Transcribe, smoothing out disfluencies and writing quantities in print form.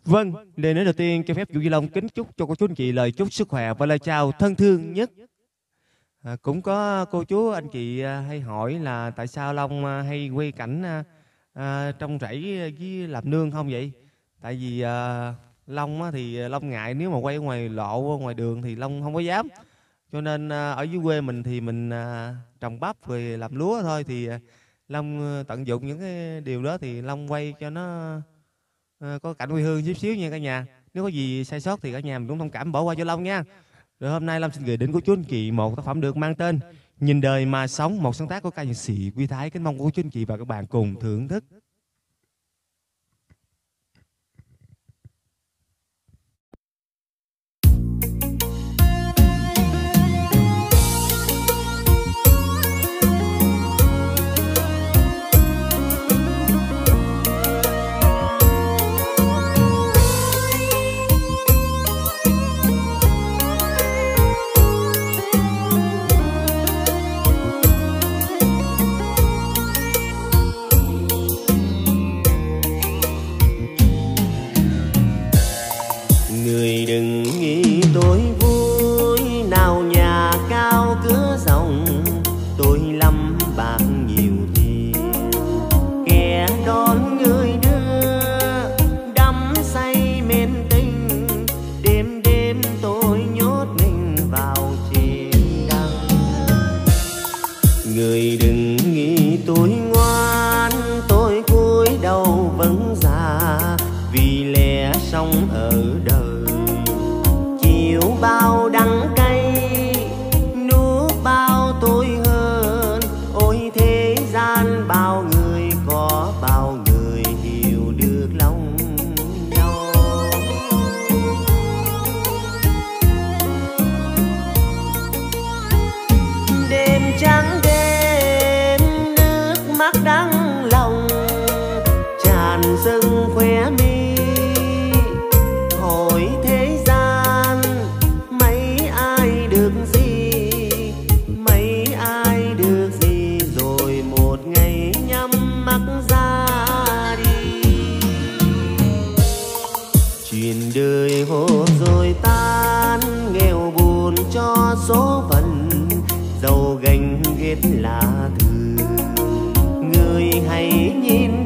Vâng, lời nói đầu tiên cho phép Vũ Duy Long kính chúc cho cô chú anh chị lời chúc sức khỏe và lời chào thân thương nhất. Cũng có cô chú anh chị hay hỏi là tại sao Long hay quay cảnh trong rẫy với làm nương không vậy? Tại vì Long thì Long ngại nếu mà quay ở ngoài lộ ngoài đường thì Long không có dám. Cho nên ở dưới quê mình thì mình trồng bắp rồi làm lúa thôi, thì Long tận dụng những cái điều đó thì Long quay cho nó có cảnh quê hương chút xíu nha cả nhà. Nếu có gì sai sót thì cả nhà mình cũng thông cảm bỏ qua cho Long nha. Rồi hôm nay Long xin gửi đến cô chú anh chị một tác phẩm được mang tên Nhìn đời mà sống, một sáng tác của ca nhạc sĩ Quý Thái. Kính mong cô chú anh chị và các bạn cùng thưởng thức. Người đừng nghĩ tôi vui, nào nhà cao cửa rộng, tôi lắm bạc nhiều tiền, kẻ đón người đưa đắm say mến tình, đêm đêm tôi nhốt mình vào trên đăng. Người đừng nghĩ tôi ngoan, tôi cúi đầu vâng dạ, vì lẽ sống ở đời chịu bao đắng cay, nuốt bao tôi hơn. Ôi thế gian bao người, có bao người hiểu được lòng nhau. Đêm trắng đêm, nước mắt đắng lòng tràn dâng khóe mi. Hỏi thế gian mấy ai được gì, mấy ai được gì, rồi một ngày nhắm mắt ra đi. Chuyện đời hồ rồi tan, nghèo buồn cho số phận, giàu ganh ghét là thường. Người hãy nhìn